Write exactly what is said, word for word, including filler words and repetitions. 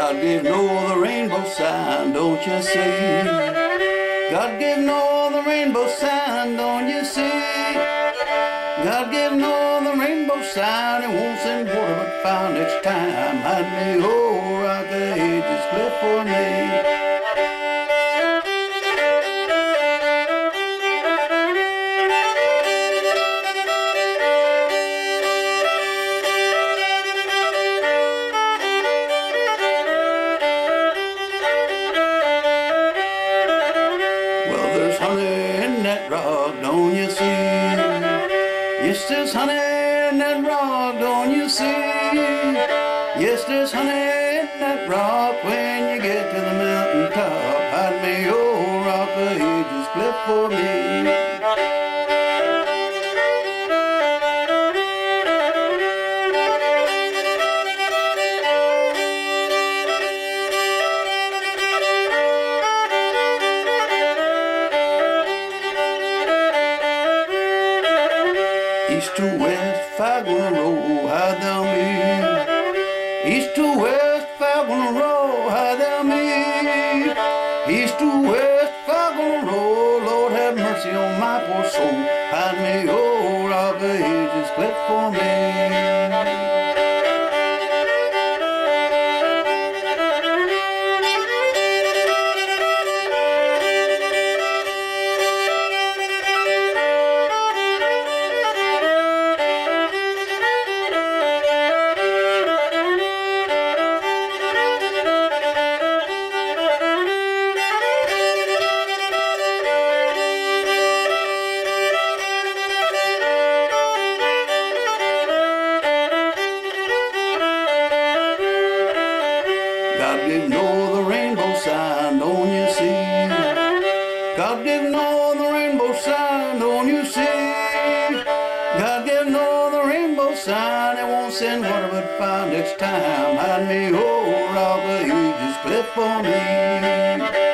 God gave Noah the rainbow sign, don't you see? God gave Noah the rainbow sign, don't you see? God gave Noah the rainbow sign, it won't send water but fire next time. Hide me, oh, rock the ages, clip for me. There's honey in that rock, don't you see? Yes, there's honey in that rock, don't you see? Yes, there's honey in that rock when you get to the mountain top. Hide me, oh, rock the ages, clip for me. East to west, five gonna roll, hide thou me. East to west, five gonna roll, hide thou me. East to west, five gonna roll, Lord have mercy on my poor soul. Hide me, oh, rock the ages, clip for me. God gave Noah the rainbow sign, don't you see? God gave Noah the rainbow sign, don't you see? God gave Noah the rainbow sign, it won't send water but fire next time. Hide me, oh, rock the ages, clip for me.